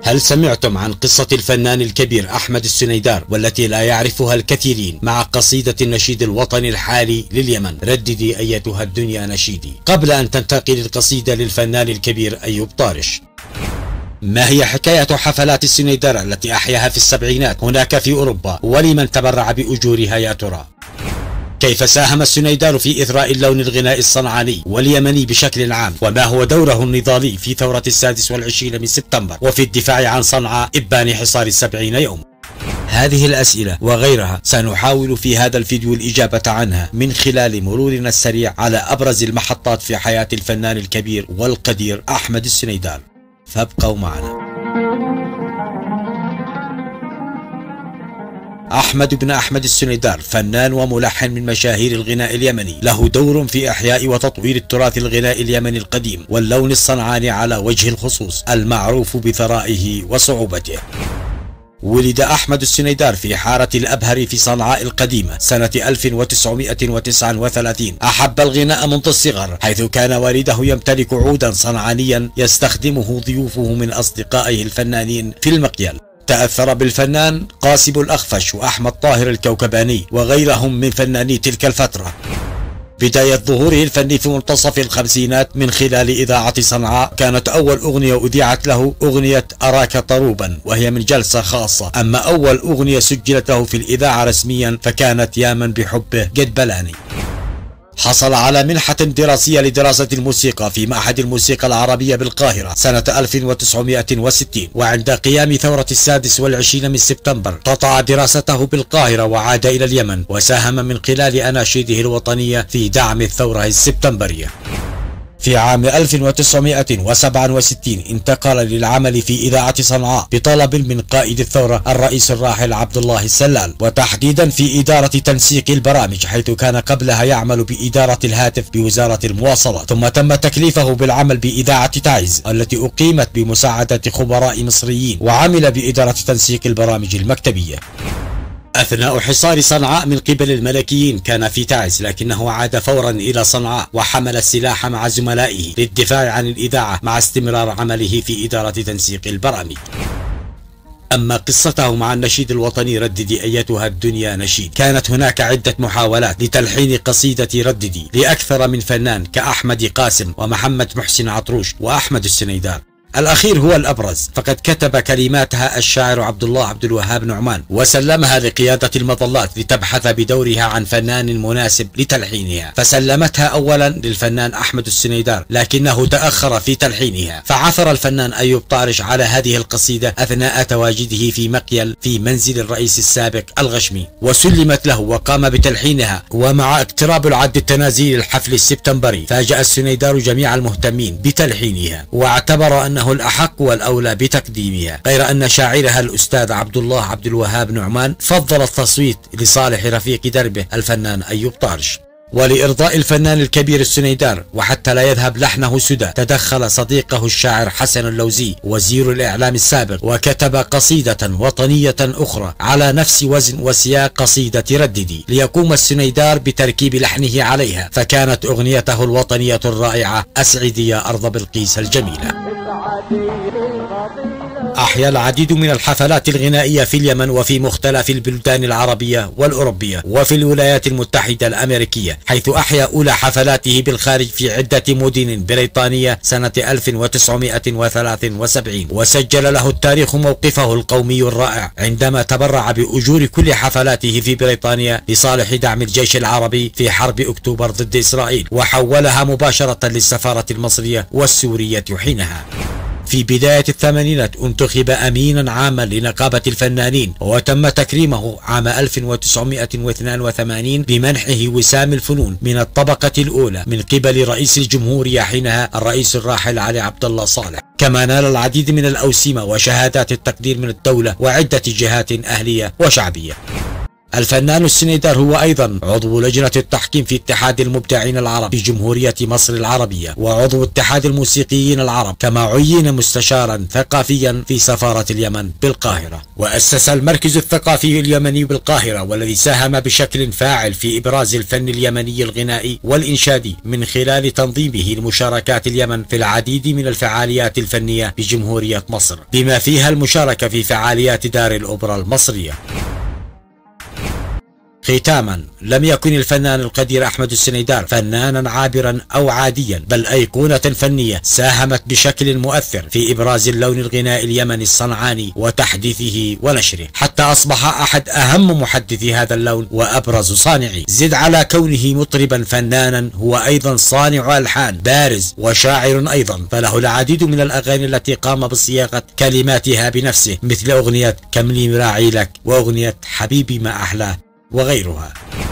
هل سمعتم عن قصة الفنان الكبير أحمد السنيدار والتي لا يعرفها الكثيرين مع قصيدة النشيد الوطني الحالي لليمن رددي أيتها الدنيا نشيدي، قبل أن تنتقل القصيدة للفنان الكبير أيوب طارش؟ ما هي حكاية حفلات السنيدار التي أحياها في السبعينات هناك في أوروبا، ولمن تبرع بأجورها يا ترى؟ كيف ساهم السنيدار في إثراء اللون الغنائي الصنعاني واليمني بشكل عام؟ وما هو دوره النضالي في ثورة 26 من سبتمبر وفي الدفاع عن صنعاء إبان حصار 70 يوم؟ هذه الأسئلة وغيرها سنحاول في هذا الفيديو الإجابة عنها من خلال مرورنا السريع على أبرز المحطات في حياة الفنان الكبير والقدير أحمد السنيدار، فابقوا معنا. أحمد بن أحمد السنيدار فنان وملحن من مشاهير الغناء اليمني، له دور في إحياء وتطوير التراث الغنائي اليمني القديم واللون الصنعاني على وجه الخصوص المعروف بثرائه وصعوبته. ولد أحمد السنيدار في حارة الأبهر في صنعاء القديمة سنة 1939. أحب الغناء منذ الصغر، حيث كان والده يمتلك عودا صنعانيا يستخدمه ضيوفه من أصدقائه الفنانين في المقيل. تأثر بالفنان قاسم الأخفش وأحمد طاهر الكوكباني وغيرهم من فناني تلك الفترة. بداية ظهوره الفني في منتصف الخمسينات من خلال إذاعة صنعاء، كانت أول أغنية أذيعت له أغنية أراك طروبا وهي من جلسة خاصة، أما أول أغنية سجلت له في الإذاعة رسميا فكانت يا من بحبه قد بلاني. حصل على منحة دراسية لدراسة الموسيقى في معهد الموسيقى العربية بالقاهرة سنة 1960، وعند قيام ثورة 26 من سبتمبر قطع دراسته بالقاهرة وعاد إلى اليمن، وساهم من خلال أناشيده الوطنية في دعم الثورة السبتمبرية. في عام 1967 انتقل للعمل في إذاعة صنعاء بطلب من قائد الثورة الرئيس الراحل عبد الله السلال، وتحديدا في إدارة تنسيق البرامج، حيث كان قبلها يعمل بإدارة الهاتف بوزارة المواصلات. ثم تم تكليفه بالعمل بإذاعة تعز التي أقيمت بمساعدة خبراء مصريين، وعمل بإدارة تنسيق البرامج المكتبية. أثناء حصار صنعاء من قبل الملكيين كان في تعز، لكنه عاد فورا إلى صنعاء وحمل السلاح مع زملائه للدفاع عن الإذاعة مع استمرار عمله في إدارة تنسيق البرامج. أما قصته مع النشيد الوطني رددي أيتها الدنيا نشيد، كانت هناك عدة محاولات لتلحين قصيدة رددي لأكثر من فنان كأحمد قاسم ومحمد محسن عطروش وأحمد السنيدار. الأخير هو الأبرز، فقد كتب كلماتها الشاعر عبد الله عبد الوهاب نعمان، وسلمها لقيادة المظلات لتبحث بدورها عن فنان مناسب لتلحينها، فسلمتها أولا للفنان أحمد السنيدار، لكنه تأخر في تلحينها، فعثر الفنان أيوب طارش على هذه القصيدة أثناء تواجده في مقيل في منزل الرئيس السابق الغشمي، وسلمت له وقام بتلحينها. ومع اقتراب العد التنازلي للحفل السبتمبري فاجأ السنيدار جميع المهتمين بتلحينها، واعتبر أنه الأحق والأولى بتقديمها، غير أن شاعرها الأستاذ عبد الله عبد الوهاب نعمان فضل التصويت لصالح رفيق دربه الفنان أيوب طارش. ولإرضاء الفنان الكبير السنيدار وحتى لا يذهب لحنه سدى، تدخل صديقه الشاعر حسن اللوزي وزير الإعلام السابق وكتب قصيدة وطنية أخرى على نفس وزن وسياق قصيدة رددي، ليقوم السنيدار بتركيب لحنه عليها، فكانت أغنيته الوطنية الرائعة أسعدي يا أرض بلقيس الجميلة. أحيا العديد من الحفلات الغنائية في اليمن وفي مختلف البلدان العربية والأوروبية وفي الولايات المتحدة الأمريكية، حيث أحيا أولى حفلاته بالخارج في عدة مدن بريطانية سنة 1973، وسجل له التاريخ موقفه القومي الرائع عندما تبرع بأجور كل حفلاته في بريطانيا لصالح دعم الجيش العربي في حرب أكتوبر ضد إسرائيل، وحولها مباشرة للسفارة المصرية والسورية حينها. في بداية الثمانينات انتخب أمينا عاما لنقابة الفنانين، وتم تكريمه عام 1982 بمنحه وسام الفنون من الطبقة الأولى من قبل رئيس الجمهورية حينها الرئيس الراحل علي عبد الله صالح. كما نال العديد من الأوسمة وشهادات التقدير من الدولة وعدة جهات أهلية وشعبية. الفنان السنيدار هو أيضا عضو لجنة التحكيم في اتحاد المبدعين العرب في جمهورية مصر العربية وعضو اتحاد الموسيقيين العرب، كما عين مستشارا ثقافيا في سفارة اليمن بالقاهرة. وأسس المركز الثقافي اليمني بالقاهرة والذي ساهم بشكل فاعل في إبراز الفن اليمني الغنائي والإنشادي من خلال تنظيمه لمشاركات اليمن في العديد من الفعاليات الفنية بجمهورية مصر، بما فيها المشاركة في فعاليات دار الأوبرا المصرية. ختاما، لم يكن الفنان القدير أحمد السنيدار فنانا عابرا أو عاديا، بل أيقونة فنية ساهمت بشكل مؤثر في إبراز اللون الغنائي اليمني الصنعاني وتحديثه ونشره، حتى أصبح أحد أهم محدثي هذا اللون وأبرز صانعيه. زد على كونه مطربا فنانا، هو أيضا صانع ألحان بارز وشاعر أيضا، فله العديد من الأغاني التي قام بصياغة كلماتها بنفسه، مثل أغنية كم لي مراعي لك، وأغنية حبيبي ما أحلاه، وغيرها.